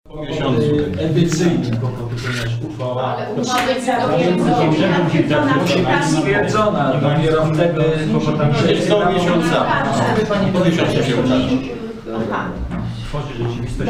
Po miesiącu edycyjnym, ponieważ uchwała musi być stwierdzona, dopiero wtedy przez do miesiąca. Po miesiącu się ukaże. Tworzy rzeczywistość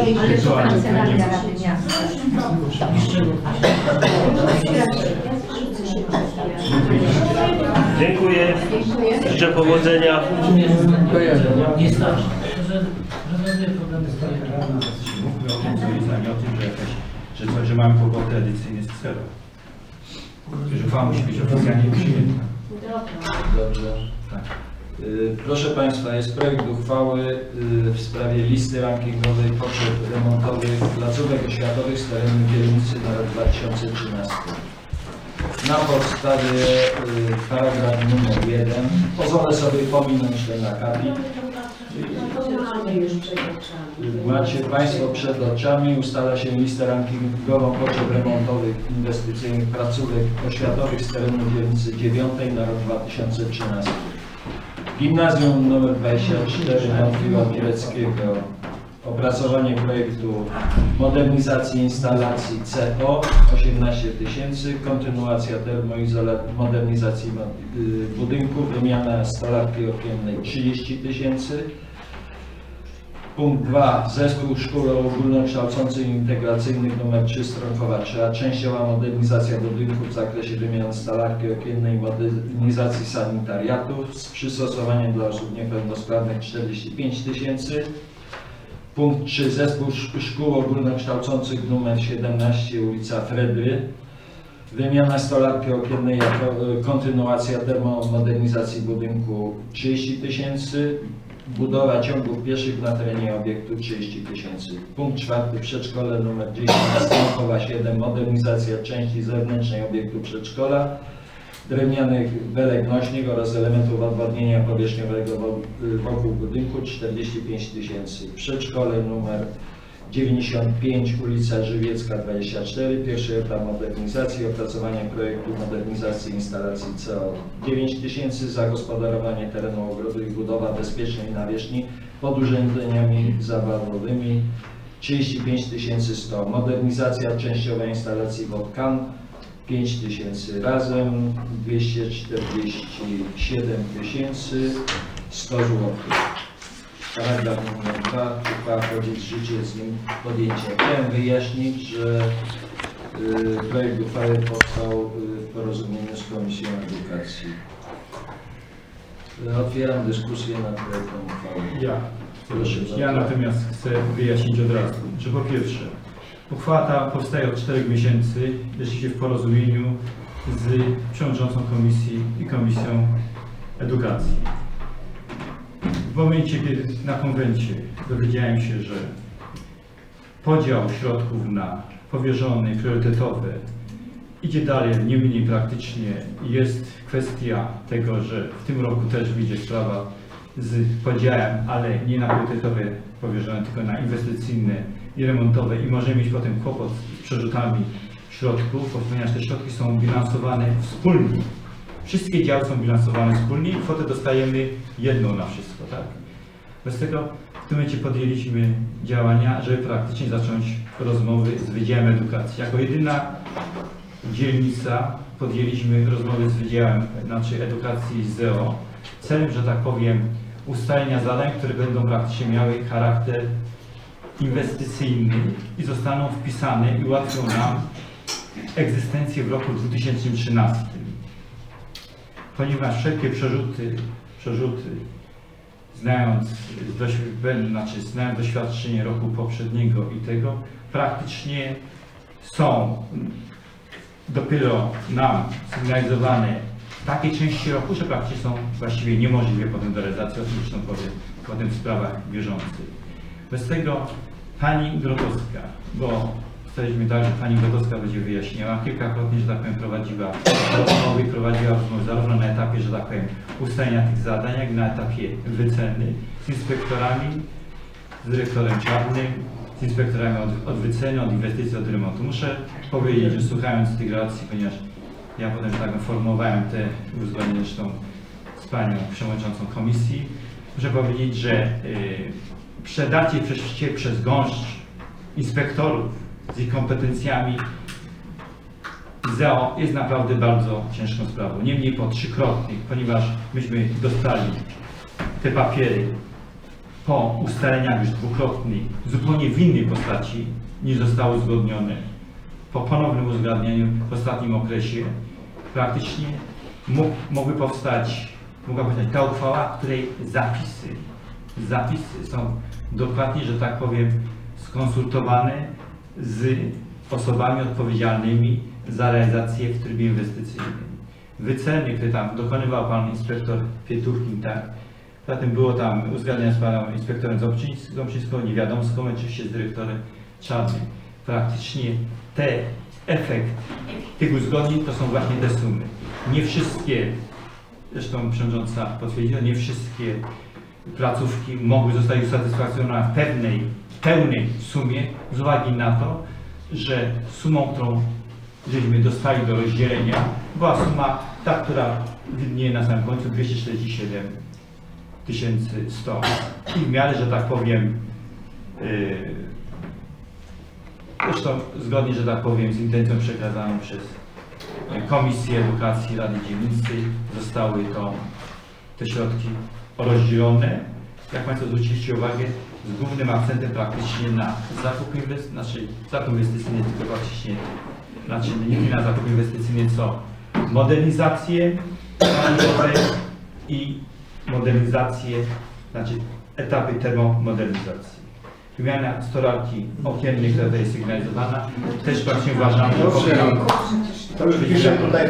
Dziękuję. Życzę powodzenia. Nie starczy. Rozwiązuje problemy swoje. Mówmy o tym, co jest, a nie o tym, że mamy kłopoty edycyjne z celem. Że uchwała musi być oficjalnie przyjęta. Dobrze. Tak. Proszę Państwa, jest projekt uchwały w sprawie listy rankingowej potrzeb remontowych placówek oświatowych z terenu dzielnicy na rok 2013. Na podstawie paragraf numer 1 pozwolę sobie pominąć ten akapit. Macie Państwo przed oczami, ustala się listę rankingową potrzeb remontowych inwestycyjnych placówek oświatowych z terenu dzielnicy 9 na rok 2013. Gimnazjum nr 24 Wątpliwa Pileckiego. Opracowanie projektu modernizacji instalacji CO 18 000, kontynuacja modernizacji budynku, wymiana stolarki okiennej 30 000. Punkt 2. Zespół Szkół Ogólnokształcących Integracyjnych nr 3 Stronkowa 3, częściowa modernizacja budynku w zakresie wymiany stolarki okiennej i modernizacji sanitariatów z przystosowaniem dla osób niepełnosprawnych 45 000. Punkt 3. Zespół Szkół Ogólnokształcących nr 17 ulica Fredry. Wymiana stolarki okiennej jako kontynuacja termomodernizacji budynku 30 000. Budowa ciągów pieszych na terenie obiektu 30 000. Punkt 4. Przedszkole nr 10 Stronkowa 7. Modernizacja części zewnętrznej obiektu przedszkola, drewnianych belek nośnych oraz elementów odwodnienia powierzchniowego wokół budynku 45 000. Przedszkole nr 95 ulica Żywiecka 24. Pierwszy etap modernizacji, opracowanie projektu modernizacji instalacji CO 9 000, zagospodarowanie terenu ogrodu i budowa bezpiecznej nawierzchni pod urządzeniami zabawowymi 35 100. Modernizacja częściowa instalacji wodkan 5 000, razem 247 100 zł. Paragraf numer 2. Uchwała wchodzi w życie z nim podjęcia. Chciałem wyjaśnić, że projekt uchwały powstał w porozumieniu z Komisją Edukacji. Otwieram dyskusję nad projektem uchwały. Ja natomiast chcę wyjaśnić od razu, że po pierwsze, uchwała ta powstaje od 4 miesięcy, jeśli się w porozumieniu z przewodniczącą komisji i Komisją Edukacji. W momencie, kiedy na konwencie dowiedziałem się, że podział środków na powierzone i priorytetowe idzie dalej, nie mniej praktycznie, jest kwestia tego, że w tym roku też wyjdzie sprawa z podziałem, ale nie na priorytetowe powierzone, tylko na inwestycyjne i remontowe i możemy mieć potem kłopot z przerzutami środków, ponieważ te środki są bilansowane wspólnie. Wszystkie działy są bilansowane wspólnie i kwotę dostajemy jedną na wszystko, tak? Bez tego w tym momencie podjęliśmy działania, żeby praktycznie zacząć rozmowy z Wydziałem Edukacji. Jako jedyna dzielnica podjęliśmy rozmowy z Wydziałem Edukacji z ZEO celem, że tak powiem, ustalenia zadań, które będą praktycznie miały charakter inwestycyjny i zostaną wpisane i ułatwią nam egzystencję w roku 2013. Ponieważ wszelkie przerzuty znając doświadczenie roku poprzedniego i tego, praktycznie są dopiero nam sygnalizowane w takiej części roku, że praktycznie są właściwie niemożliwe potem do realizacji, oczywiście potem w sprawach bieżących. Bez tego Pani Grotowska, bo ustaliliśmy tak, że Pani Grotowska będzie wyjaśniała, kilkakrotnie, że tak powiem, prowadziła rozmowy zarówno na etapie, że tak powiem, ustalenia tych zadań, jak i na etapie wyceny z inspektorami, z dyrektorem Czarnym, z inspektorami od wyceny, od inwestycji, od remontu. Muszę powiedzieć, że słuchając tych relacji, ponieważ ja potem tak formowałem te uzgodnienia zresztą z Panią Przewodniczącą Komisji, muszę powiedzieć, że przedarcie przez gąszcz inspektorów z ich kompetencjami ZEO jest naprawdę bardzo ciężką sprawą. Niemniej po trzykrotnych, ponieważ myśmy dostali te papiery po ustaleniach już dwukrotnych, zupełnie w innej postaci niż zostały uzgodnione. Po ponownym uzgadnianiu w ostatnim okresie praktycznie mogła powstać ta uchwała, w której zapisy są dokładnie, że tak powiem, skonsultowane z osobami odpowiedzialnymi za realizację w trybie inwestycyjnym. Wyceny, które tam dokonywał pan inspektor Pietruchkin, tak? Zatem było tam uzgadnianie z panem inspektorem Ząbczyńską, Niewiadomską, oczywiście z dyrektorem Czarnym. Praktycznie efekt tych uzgodnień to są właśnie te sumy. Nie wszystkie, zresztą przewodnicząca potwierdziła, nie wszystkie placówki mogły zostać usatysfakcjonowane w pełnej sumie z uwagi na to, że sumą, którą żeśmy dostali do rozdzielenia, była suma ta, która widnieje na samym końcu 247 100. I w miarę, że tak powiem, zresztą zgodnie, że tak powiem, z intencją przekazaną przez Komisję Edukacji Rady Dzielnicy zostały te środki rozdzielone. Jak Państwo zwróciliście uwagę, z głównym akcentem praktycznie na zakup inwestycyjny, tylko praktycznie, nie na zakup inwestycyjny, co modernizację i modernizację, etapy termomodernizacji. Wymiana stolarki okiennej, która tutaj jest sygnalizowana, też właśnie uważamy, że to już piszę tutaj.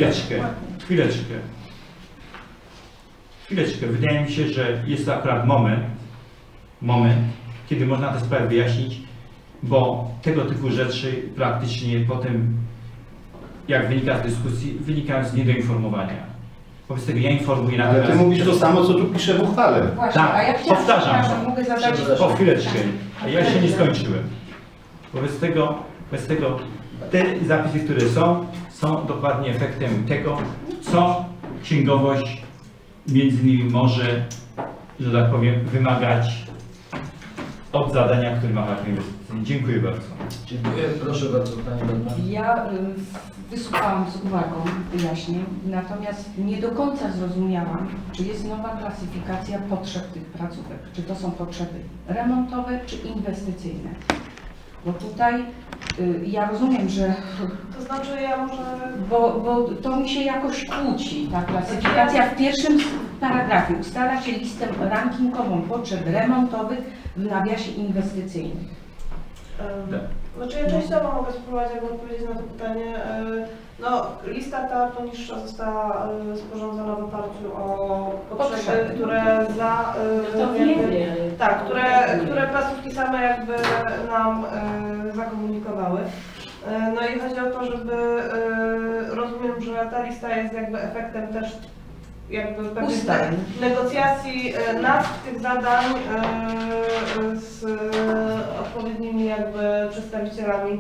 Chwileczkę. Wydaje mi się, że jest to akurat moment, kiedy można tę sprawę wyjaśnić, bo tego typu rzeczy praktycznie potem, jak wynika z dyskusji, wynikają z niedoinformowania. Wobec tego ja informuję na Ale ty mówisz to samo, co tu piszę w uchwale. Właśnie, tak, a ja powtarzam. mogę zadać... Po chwileczkę, a ja się nie skończyłem. Wobec tego te zapisy, które są dokładnie efektem tego, co księgowość między innymi może, że tak powiem, wymagać od zadania, które ma charakter inwestycyjny. Dziękuję bardzo. Dziękuję. Proszę bardzo, Pani Radna. Ja wysłuchałam z uwagą wyjaśnień, natomiast nie do końca zrozumiałam, czy jest nowa klasyfikacja potrzeb tych placówek. Czy to są potrzeby remontowe, czy inwestycyjne. Bo tutaj ja rozumiem, że... To znaczy ja może... Bo to mi się jakoś kłóci, ta klasyfikacja. W pierwszym paragrafie ustala się listę rankingową potrzeb remontowych w nawiasie inwestycyjnym. Znaczy ja częściowo mogę spróbować jakby odpowiedzieć na to pytanie. No, lista ta poniższa została sporządzona w oparciu o potrzeby, które które placówki same jakby nam zakomunikowały. No i chodzi o to, żeby rozumiem, że ta lista jest jakby efektem też jakby pewnych negocjacji nazw tych zadań z odpowiednimi jakby przedstawicielami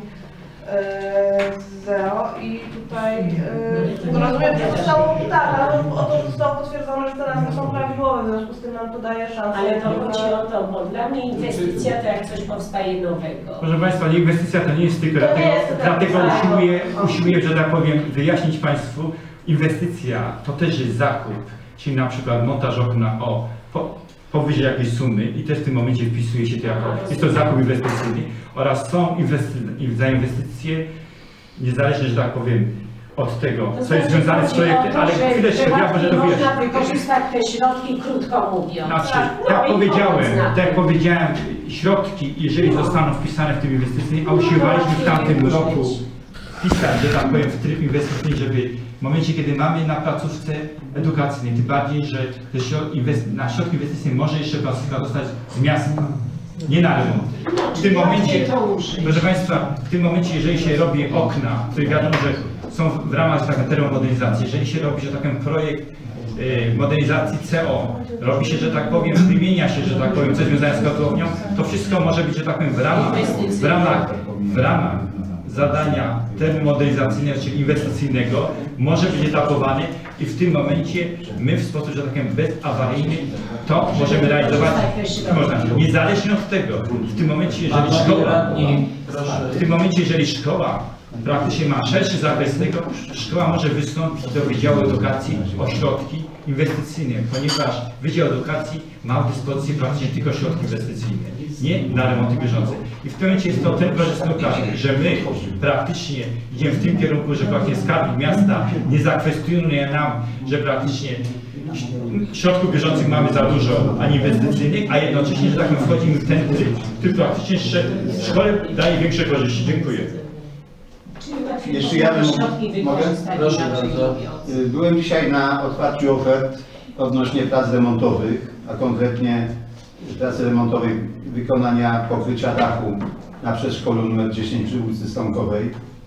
ZEO i tutaj rozumiem, że zostało zostało potwierdzone, że te nazwy są prawidłowe, w związku z tym nam to daje szansę. Ale to chodzi o to, bo dla mnie inwestycja to jak coś powstaje nowego. Proszę Państwa, inwestycja to nie jest tylko, dlatego usiłuję, że tak powiem, wyjaśnić Państwu, inwestycja to też jest zakup, czyli na przykład montaż okna powyżej jakiejś sumy i też w tym momencie wpisuje się to jako, jest to zakup inwestycyjny oraz są za inwestycje, niezależnie, że tak powiem, od tego, co jest związane z projektem, ale chwileczkę, ja może to wyjaśnię. Można wykorzystać te środki, krótko mówiąc. Znaczy, jak powiedziałem, środki, jeżeli zostaną wpisane w tym inwestycyjnym, a usiłowaliśmy w tamtym roku wpisać, że tak powiem, w tryb inwestycyjny, żeby w momencie, kiedy mamy na placówce edukacyjnej, tym bardziej, że na środki inwestycyjne może jeszcze placówka dostać z miasta, nie na remonty. W tym momencie, proszę Państwa, w tym momencie, jeżeli się robi okna, które wiadomo, że są w ramach takiej termomodernizacji, jeżeli się robi, że tak powiem, projekt modernizacji CO, robi się, że tak powiem, wymienia się, że tak powiem, coś związane z kotłownią, to wszystko może być, że tak powiem, w ramach zadania termomodernizacyjnego czy inwestycyjnego może być etapowany i w tym momencie my w sposób, że tak powiem, bezawaryjny to możemy realizować można, niezależnie od tego. W tym momencie, jeżeli szkoła praktycznie ma szerszy zakres tego, szkoła może wystąpić do Wydziału Edukacji o środki inwestycyjne, ponieważ Wydział Edukacji ma w dyspozycji praktycznie tylko środki inwestycyjne, nie na remonty bieżące. I w tym momencie jest to ten korzystny okaz, że my praktycznie idziemy w tym kierunku, że praktycznie skarbnik miasta nie zakwestionuje nam, że praktycznie środków bieżących mamy za dużo, a nie inwestycyjnych, a jednocześnie, że tak wchodzimy w ten tryb, który praktycznie w szkole daje większe korzyści. Dziękuję. Jeszcze ja mogę? Proszę bardzo. Byłem dzisiaj na otwarciu ofert odnośnie prac remontowych, a konkretnie pracy remontowej wykonania pokrycia dachu na przedszkolu nr 10 przy ulicy Stonkowej.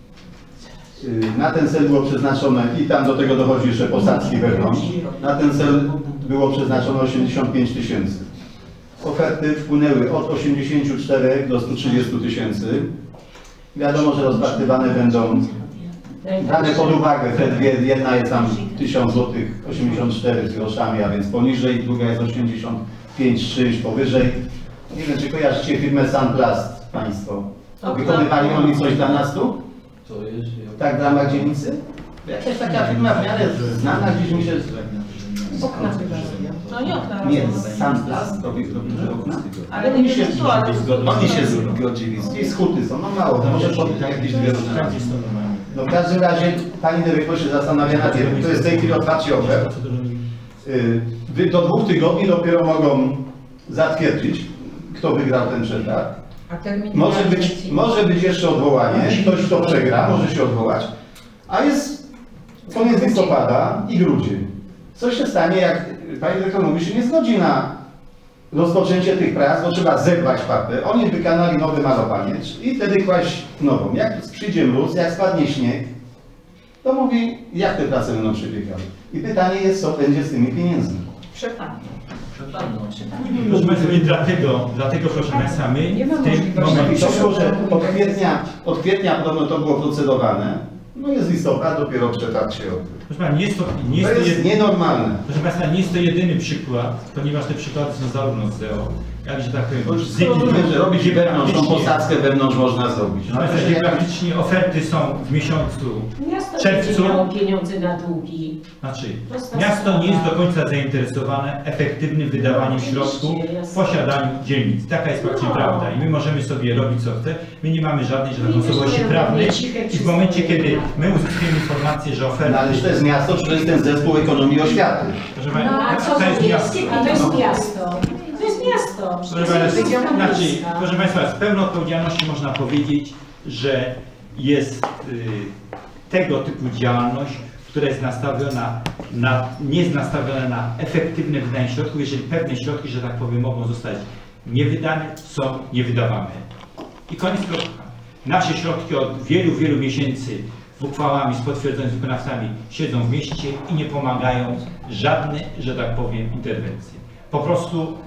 Na ten cel było przeznaczone, i tam do tego dochodzi jeszcze posadzki wewnątrz, na ten cel było przeznaczone 85 000. Oferty wpłynęły od 84 do 130 000. Wiadomo, że rozpatrywane będą brane pod uwagę te dwie, jedna jest tam 1000 zł 84 z groszami, a więc poniżej, druga jest 85 czymś powyżej. Nie wiem, czy kojarzycie firmę Sunplast Państwo? Wykonywali oni coś dla nas tu? Tak w ramach dzielnicy? Jakaś taka firma w miarę znana, gdzieś mi się... Okna chyba. No nie okna. Nie, Sunplast robi okna. Ale oni nie się wiem, Oni się zgodzili. I skuty są, no mało, to może podbić jakieś dwie różne. No w każdym razie Pani Dyrektor się zastanawia nad tym. To jest w tej chwili otwarcie ofert. Do 2 tygodni dopiero mogą zatwierdzić, kto wygrał ten przetarg. A termin Może być jeszcze odwołanie, ktoś kto przegra może się odwołać, a jest koniec listopada i grudzień. Co się stanie, jak Pani Dyrektor mówi, się nie zgodzi na rozpoczęcie tych prac, bo trzeba zebrać papę, oni wykonali nowy malowanie i wtedy kłaść nową. Jak przyjdzie mróz, jak spadnie śnieg, to mówi, jak te prace będą przebiegały. I pytanie jest, co będzie z tymi pieniędzmi. Przepadnie. Proszę Państwa, i dlatego proszę Państwa, my w tym momencie... To było, że od kwietnia podobno to było procedowane, no jest listopad, dopiero przetarg się odbył. Proszę Państwa, To jest nienormalne. Proszę Państwa, nie jest to jedyny przykład, ponieważ te przykłady są zarówno z ZEO, jak że tak powiem, z Rozumiem, że robić wewnątrz, tą posadzkę wewnątrz można zrobić. Proszę Państwa, gdzie praktycznie oferty są w miesiącu Miasto czerwcu. nie miało pieniędzy na długi. Znaczy, miasto nie jest do końca zainteresowane efektywnym wydawaniem środków w posiadaniu dzielnic. Taka jest praktycznie prawda i my możemy sobie robić co chce. My nie mamy żadnej osobowości prawnej i w momencie, kiedy my uzyskujemy informację, że oferty... No, ale czy to jest miasto, czy to jest ten zespół ekonomii oświaty? Proszę No, a Państwa, co to jest miasto. to jest miasto. To jest miasto. Proszę Państwa, z pełną odpowiedzialnością można powiedzieć, że jest tego typu działalność, która jest nastawiona nie jest nastawiona na efektywne wydanie środków, jeżeli pewne środki, że tak powiem, mogą zostać niewydane, są niewydawane. I koniec kropka. Nasze środki od wielu miesięcy z uchwałami, z potwierdzonymi wykonawcami siedzą w mieście i nie pomagają żadne, że tak powiem, interwencje. Po prostu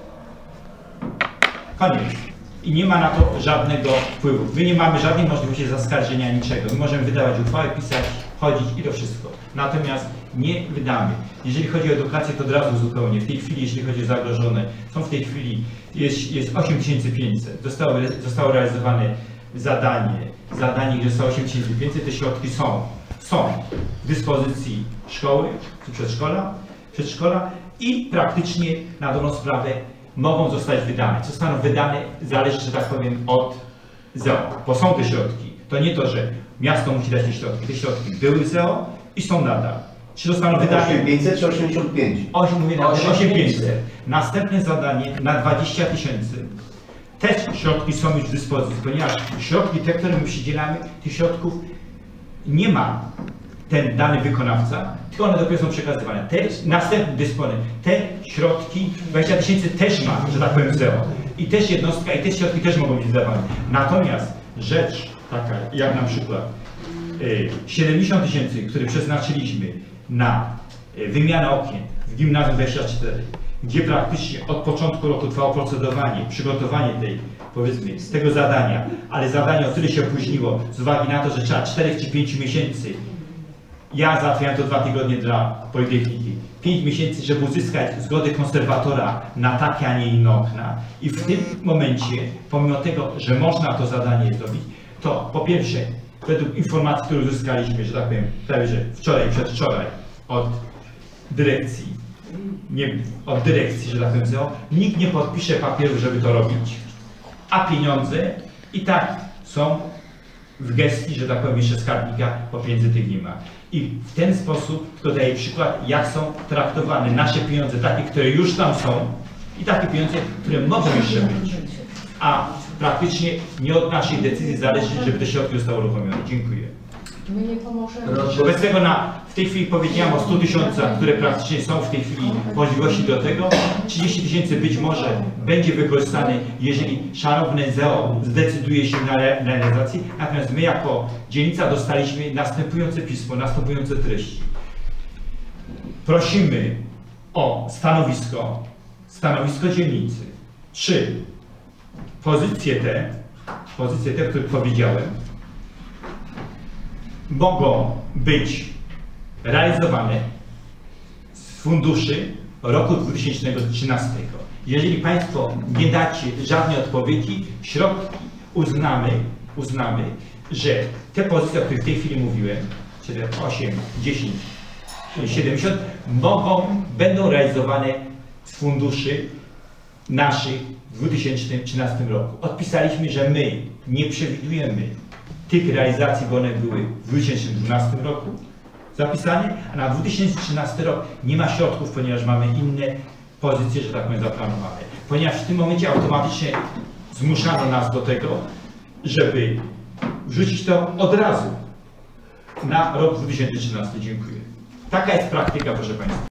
koniec. I nie ma na to żadnego wpływu. My nie mamy żadnej możliwości zaskarżenia niczego. My możemy wydawać uchwały, pisać, chodzić i to wszystko. Natomiast nie wydamy. Jeżeli chodzi o edukację, to od razu zupełnie. W tej chwili, jeśli chodzi o zagrożone, są w tej chwili, jest 8500. Zostało realizowane zadanie, gdzie zostało 8500, te środki są w dyspozycji szkoły czy przedszkola i praktycznie na dobrą sprawę mogą zostać wydane. Co zostaną wydane, zależy, że tak powiem, od ZEO, bo są te środki. To nie to, że miasto musi dać te środki. Te środki były w ZEO i są nadal. Czy zostaną wydane? 8500 czy 85? Mówię na 8500. Następne zadanie na 20 000. Te środki są już w dyspozycji, ponieważ środki te, które my przydzielamy, tych środków nie ma ten dany wykonawca, tylko one dopiero są przekazywane. Te następny dysponent, te środki, 20 000 też ma, że tak powiem, ZEO. I też jednostka, i te środki też mogą być wydawane. Natomiast rzecz taka, jak na przykład 70 000, które przeznaczyliśmy na wymianę okien w gimnazjum 24 gdzie praktycznie od początku roku trwało procedowanie, przygotowanie powiedzmy, z tego zadania, ale zadanie o tyle się opóźniło z uwagi na to, że trzeba 4 czy 5 miesięcy. Ja załatwiałem to 2 tygodnie dla Politechniki. 5 miesięcy, żeby uzyskać zgodę konserwatora na takie, a nie inne okna. I w tym momencie, pomimo tego, że można to zadanie zrobić, to po pierwsze, według informacji, które uzyskaliśmy, że tak powiem, prawie że wczoraj, przedwczoraj, od dyrekcji, że tak powiem, nikt nie podpisze papieru, żeby to robić, a pieniądze i tak są w gestii, że tak powiem, jeszcze skarbnika, bo pieniędzy tych nie ma. I w ten sposób, tylko daję przykład, jak są traktowane nasze pieniądze, takie, które już tam są i takie pieniądze, które mogą jeszcze być. A praktycznie nie od naszej decyzji zależy, żeby te środki zostały uruchomione. Dziękuję. My nie pomożemy. Wobec tego w tej chwili powiedziałem o 100 tysiącach, które praktycznie są w tej chwili możliwości do tego. 30 tysięcy być może będzie wykorzystane, jeżeli szanowne ZEO zdecyduje się na realizację. Natomiast my jako dzielnica dostaliśmy następujące pismo, następujące treści. Prosimy o stanowisko dzielnicy. Czy pozycje te, o których powiedziałem, mogą być realizowane z funduszy roku 2013. Jeżeli Państwo nie dacie żadnej odpowiedzi, środki uznamy, że te pozycje, o których w tej chwili mówiłem, czyli 8, 10, 70, będą realizowane z funduszy naszych w 2013 roku. Odpisaliśmy, że my nie przewidujemy tych realizacji, bo one były w 2012 roku zapisane, a na 2013 rok nie ma środków, ponieważ mamy inne pozycje, że tak powiem, zaplanowane. Ponieważ w tym momencie automatycznie zmuszano nas do tego, żeby wrzucić to od razu na rok 2013. Dziękuję. Taka jest praktyka, proszę Państwa.